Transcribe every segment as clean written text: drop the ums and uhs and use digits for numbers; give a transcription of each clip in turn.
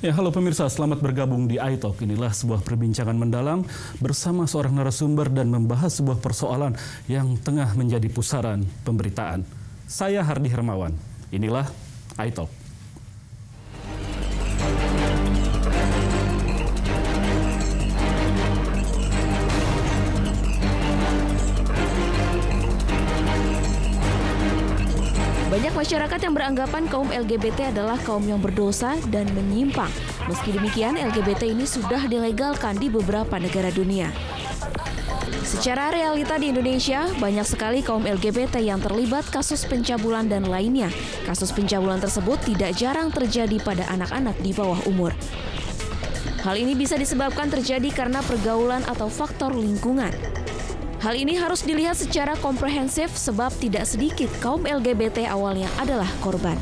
Ya, halo pemirsa, selamat bergabung di iTalk. Inilah sebuah perbincangan mendalam bersama seorang narasumber dan membahas sebuah persoalan yang tengah menjadi pusaran pemberitaan. Saya Hardi Hermawan. Inilah iTalk. Banyak masyarakat yang beranggapan kaum LGBT adalah kaum yang berdosa dan menyimpang. Meski demikian, LGBT ini sudah dilegalkan di beberapa negara dunia. Secara realita di Indonesia, banyak sekali kaum LGBT yang terlibat kasus pencabulan dan lainnya. Kasus pencabulan tersebut tidak jarang terjadi pada anak-anak di bawah umur. Hal ini bisa disebabkan terjadi karena pergaulan atau faktor lingkungan. Hal ini harus dilihat secara komprehensif sebab tidak sedikit kaum LGBT awalnya adalah korban.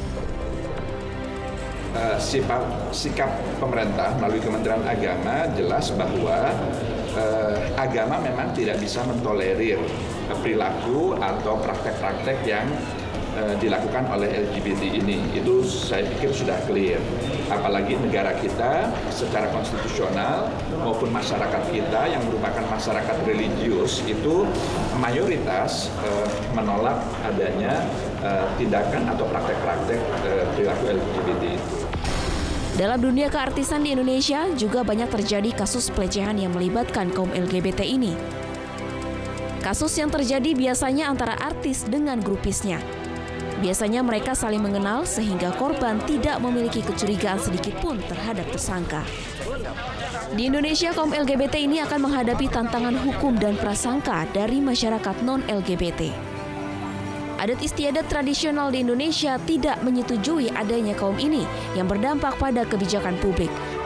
Sikap pemerintah melalui Kementerian Agama jelas bahwa agama memang tidak bisa mentolerir perilaku atau praktek-praktek yang dilakukan oleh LGBT ini. Itu saya pikir sudah clear. Apalagi negara kita secara konstitusional maupun masyarakat kita yang merupakan masyarakat religius itu mayoritas menolak adanya tindakan atau praktek-praktek perilaku LGBT itu. Dalam dunia keartisan di Indonesia juga banyak terjadi kasus pelecehan yang melibatkan kaum LGBT ini. Kasus yang terjadi biasanya antara artis dengan grupisnya. Biasanya mereka saling mengenal sehingga korban tidak memiliki kecurigaan sedikit pun terhadap tersangka. Di Indonesia, kaum LGBT ini akan menghadapi tantangan hukum dan prasangka dari masyarakat non-LGBT. Adat istiadat tradisional di Indonesia tidak menyetujui adanya kaum ini yang berdampak pada kebijakan publik.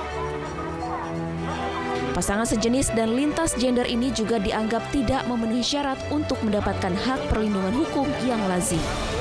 Pasangan sejenis dan lintas gender ini juga dianggap tidak memenuhi syarat untuk mendapatkan hak perlindungan hukum yang lazim.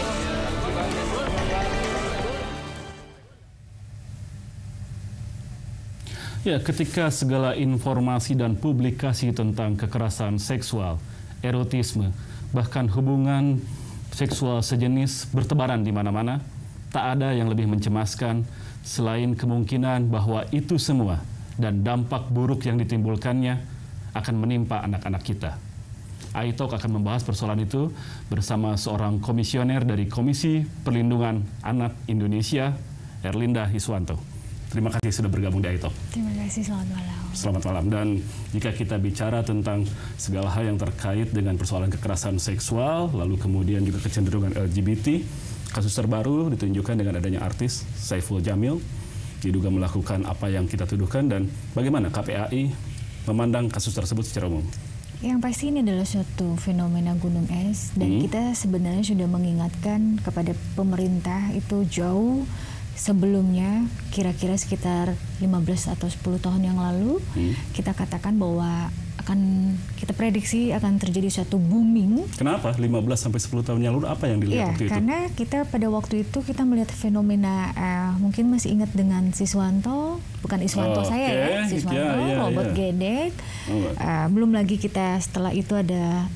Ya, ketika segala informasi dan publikasi tentang kekerasan seksual, erotisme, bahkan hubungan seksual sejenis bertebaran di mana-mana, tak ada yang lebih mencemaskan selain kemungkinan bahwa itu semua dan dampak buruk yang ditimbulkannya akan menimpa anak-anak kita. iTalk akan membahas persoalan itu bersama seorang komisioner dari Komisi Perlindungan Anak Indonesia, Erlinda Hiswanto. Terima kasih sudah bergabung di iTalk. Terima kasih, selamat malam. Selamat malam. Dan jika kita bicara tentang segala hal yang terkait dengan persoalan kekerasan seksual, lalu kemudian juga kecenderungan LGBT, kasus terbaru ditunjukkan dengan adanya artis Saiful Jamil, diduga melakukan apa yang kita tuduhkan, dan bagaimana KPAI memandang kasus tersebut secara umum? Yang pasti ini adalah suatu fenomena gunung es, dan kita sebenarnya sudah mengingatkan kepada pemerintah itu jauh sebelumnya, kira-kira sekitar 15 atau 10 tahun yang lalu, kita katakan bahwa kita prediksi akan terjadi suatu booming. Kenapa 15 sampai 10 tahun yang lalu, apa yang dilihat waktu itu? Karena kita pada waktu itu kita melihat fenomena, mungkin masih ingat dengan Siswanto, bukan Iswanto saya ya, Siswanto, Robot Gedek. Belum lagi kita setelah itu ada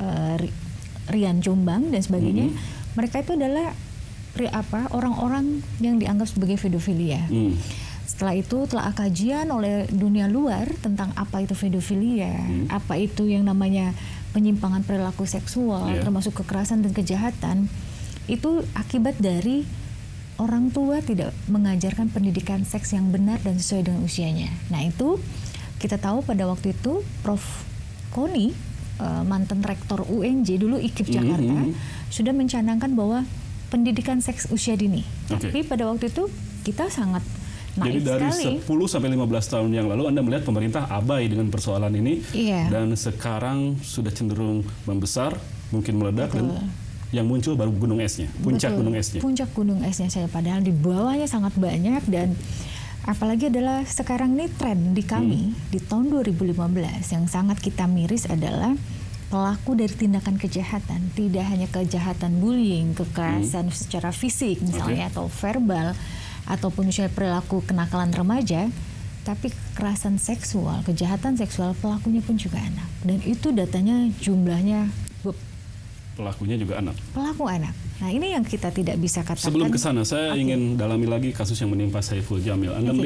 Rian Jombang dan sebagainya. Mereka itu adalah orang-orang yang dianggap sebagai pedofilia. Setelah itu telah kajian oleh dunia luar tentang apa itu pedofilia, apa itu yang namanya penyimpangan perilaku seksual, termasuk kekerasan dan kejahatan. Itu akibat dari orang tua tidak mengajarkan pendidikan seks yang benar dan sesuai dengan usianya. Nah itu kita tahu pada waktu itu Prof. Koni, mantan rektor UNJ dulu IKIP Jakarta, sudah mencanangkan bahwa pendidikan seks usia dini. Tapi pada waktu itu kita sangat naif sekali. Jadi dari 10 sampai 15 tahun yang lalu Anda melihat pemerintah abai dengan persoalan ini, dan sekarang sudah cenderung membesar, mungkin meledak, dan yang muncul baru gunung esnya, puncak gunung esnya. Puncak gunung esnya saya, padahal di bawahnya sangat banyak. Dan apalagi adalah sekarang ini tren di kami di tahun 2015 yang sangat kita miris adalah pelaku dari tindakan kejahatan, tidak hanya kejahatan bullying, kekerasan secara fisik misalnya atau verbal, ataupun misalnya perilaku kenakalan remaja, tapi kekerasan seksual, kejahatan seksual pelakunya pun juga anak. Dan itu datanya jumlahnya pelakunya juga anak. Pelaku anak. Nah ini yang kita tidak bisa katakan. Sebelum ke sana, saya ingin dalami lagi kasus yang menimpa Saiful Jamil. Anda melihat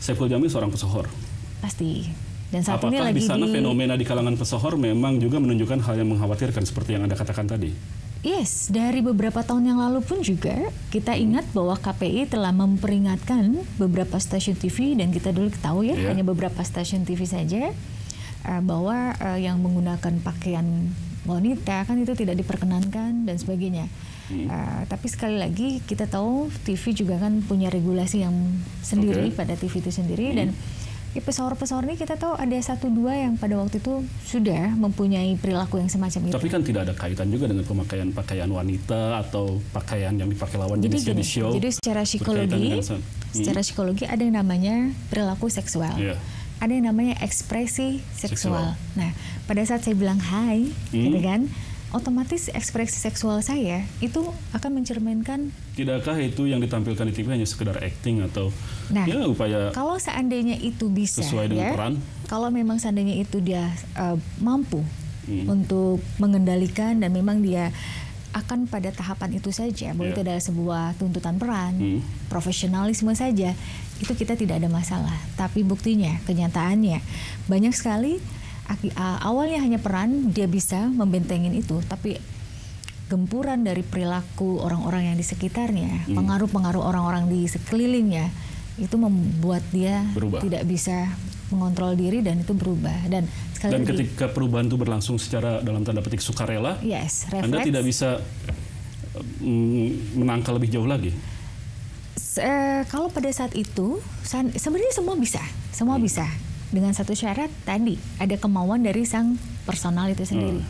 Saiful Jamil seorang pesohor. Pasti. Dan saat apakah ini lagi di sana fenomena di kalangan pesohor memang juga menunjukkan hal yang mengkhawatirkan seperti yang Anda katakan tadi? Yes, dari beberapa tahun yang lalu pun juga kita ingat bahwa KPI telah memperingatkan beberapa stasiun TV, dan kita dulu tahu ya, hanya beberapa stasiun TV saja, bahwa yang menggunakan pakaian wanita kan itu tidak diperkenankan dan sebagainya. Tapi sekali lagi kita tahu TV juga kan punya regulasi yang sendiri pada TV itu sendiri, dan pesohor-pesohor ini kita tahu ada 1-2 yang pada waktu itu sudah mempunyai perilaku yang semacam itu. Tapi kan tidak ada kaitan juga dengan pemakaian pakaian wanita atau pakaian yang dipakai lawan jenisnya di show. Jadi secara psikologi ada yang namanya perilaku seksual. Ada yang namanya ekspresi seksual. Nah, pada saat saya bilang hai, gitu kan, otomatis ekspresi seksual saya itu akan mencerminkan. Tidakkah itu yang ditampilkan di TV hanya sekedar acting atau upaya? Kalau seandainya itu bisa, sesuai dengan peran. Kalau memang seandainya itu dia mampu untuk mengendalikan dan memang dia akan pada tahapan itu saja, bahwa itu adalah sebuah tuntutan peran, profesionalisme saja, itu kita tidak ada masalah. Tapi buktinya, kenyataannya banyak sekali. Awalnya hanya peran, dia bisa membentengin itu, tapi gempuran dari perilaku orang-orang yang di sekitarnya, pengaruh-pengaruh orang-orang di sekelilingnya, itu membuat dia tidak bisa mengontrol diri dan itu berubah. Dan ketika perubahan itu berlangsung secara dalam tanda petik sukarela, Anda tidak bisa menangkal lebih jauh lagi. Kalau pada saat itu, sebenarnya semua bisa. Dengan satu syarat tadi, ada kemauan dari sang personal itu sendiri.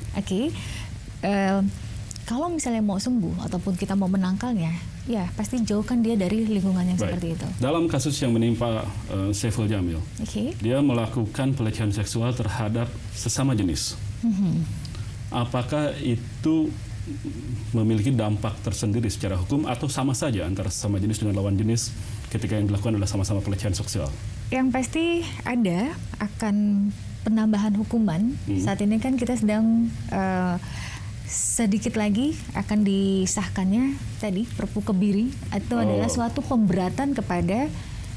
Kalau misalnya mau sembuh ataupun kita mau menangkalnya, ya pasti jauhkan dia dari lingkungan yang seperti itu. Dalam kasus yang menimpa Saiful Jamil, dia melakukan pelecehan seksual terhadap sesama jenis. Apakah itu memiliki dampak tersendiri secara hukum atau sama saja antara sesama jenis dengan lawan jenis ketika yang dilakukan adalah sama-sama pelecehan seksual? Yang pasti ada akan penambahan hukuman. Saat ini kan kita sedang sedikit lagi akan disahkannya tadi Perpu Kebiri, itu adalah suatu pemberatan kepada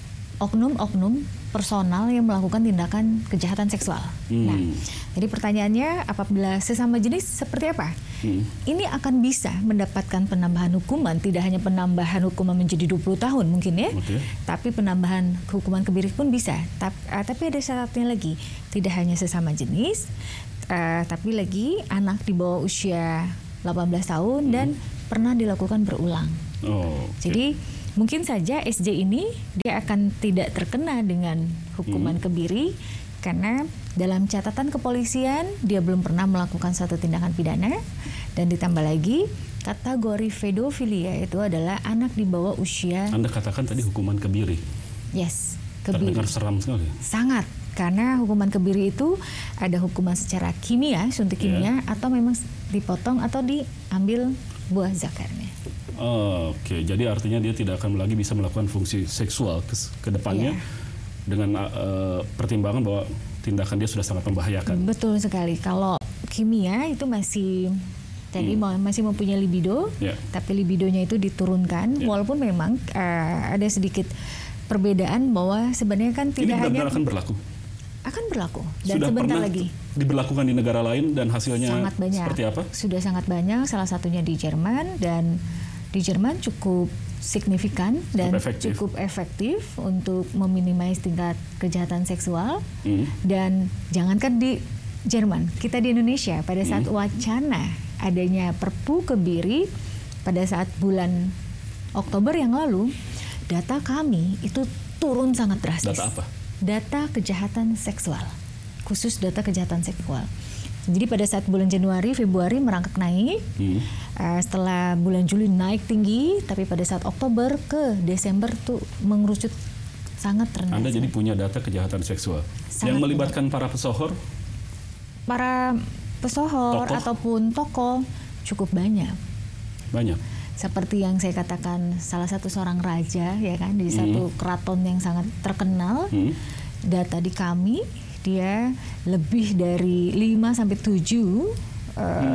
oknum-oknum personal yang melakukan tindakan kejahatan seksual. Nah, jadi pertanyaannya, apabila sesama jenis seperti apa? Ini akan bisa mendapatkan penambahan hukuman, tidak hanya penambahan hukuman menjadi 20 tahun mungkin ya, tapi penambahan hukuman kebiri pun bisa. Tapi ada syaratnya lagi, tidak hanya sesama jenis, tapi lagi anak di bawah usia 18 tahun dan pernah dilakukan berulang. Jadi mungkin saja SJ ini dia akan tidak terkena dengan hukuman kebiri karena dalam catatan kepolisian dia belum pernah melakukan suatu tindakan pidana, dan ditambah lagi kategori pedofilia itu adalah anak di bawah usia. Anda katakan tadi hukuman kebiri. Yes, kebiri. Terdengar seram sekali. Sangat, karena hukuman kebiri itu ada hukuman secara kimia, suntik kimia, atau memang dipotong atau diambil buah zakarnya. Oke, jadi artinya dia tidak akan lagi bisa melakukan fungsi seksual ke depannya dengan pertimbangan bahwa tindakan dia sudah sangat membahayakan. Betul sekali. Kalau kimia itu masih masih mempunyai libido, tapi libidonya itu diturunkan, walaupun memang ada sedikit perbedaan bahwa sebenarnya kan tidak hanya akan berlaku. Akan berlaku dan sudah sebentar pernah lagi diberlakukan di negara lain dan hasilnya sangat banyak. Seperti apa? Sudah sangat banyak, salah satunya di Jerman, dan di Jerman cukup signifikan dan cukup efektif untuk meminimais tingkat kejahatan seksual. Dan jangankan di Jerman, kita di Indonesia pada saat wacana adanya Perpu Kebiri pada saat bulan Oktober yang lalu, data kami itu turun sangat drastis. Data apa? Data kejahatan seksual, khusus data kejahatan seksual. Jadi pada saat bulan Januari, Februari merangkak naik, setelah bulan Juli naik tinggi, tapi pada saat Oktober ke Desember tuh mengerucut sangat rendah. Anda jadi punya data kejahatan seksual yang melibatkan para pesohor? Para pesohor ataupun tokoh cukup banyak. Banyak. Seperti yang saya katakan, salah satu seorang raja ya kan di satu keraton yang sangat terkenal. Data di kami dia lebih dari 5 sampai 7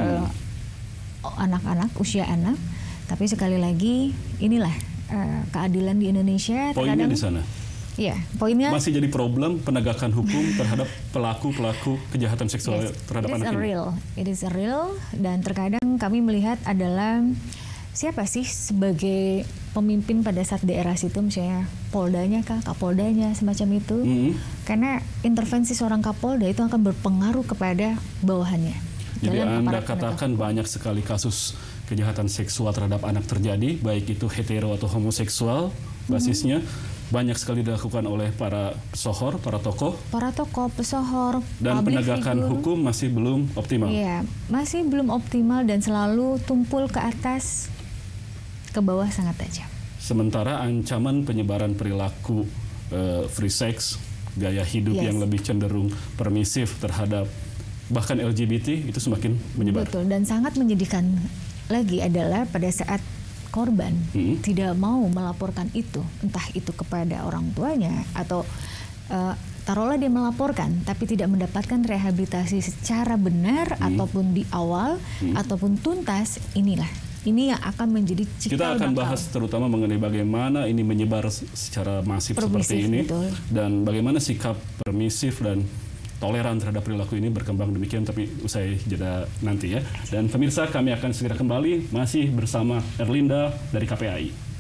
anak-anak, usia anak. Tapi sekali lagi inilah keadilan di Indonesia. Poinnya di sana. Iya, poinnya masih jadi problem penegakan hukum terhadap pelaku-pelaku kejahatan seksual terhadap anak ini. It is real, dan terkadang kami melihat adalah siapa sih sebagai pemimpin pada saat daerah situ, misalnya poldanya kah, kapoldanya, semacam itu. Karena intervensi seorang kapolda itu akan berpengaruh kepada bawahannya. Jadi Anda katakan banyak sekali kasus kejahatan seksual terhadap anak terjadi, baik itu hetero atau homoseksual basisnya, banyak sekali dilakukan oleh para pesohor, para tokoh, pesohor, dan penegakan hukum masih belum optimal. Iya, masih belum optimal dan selalu tumpul ke atas, ke bawah sangat tajam. Sementara ancaman penyebaran perilaku free sex, gaya hidup yang lebih cenderung permisif terhadap bahkan LGBT itu semakin menyebar. Betul, dan sangat menyedihkan lagi adalah pada saat korban tidak mau melaporkan itu, entah itu kepada orang tuanya atau taruhlah dia melaporkan tapi tidak mendapatkan rehabilitasi secara benar ataupun di awal ataupun tuntas, ini yang akan menjadi cikal bakal. Kita akan bahas terutama mengenai bagaimana ini menyebar secara masif seperti ini, betul. Dan bagaimana sikap permisif dan toleran terhadap perilaku ini berkembang demikian, tapi usai jeda nanti ya. Dan pemirsa, kami akan segera kembali masih bersama Erlinda dari KPAI.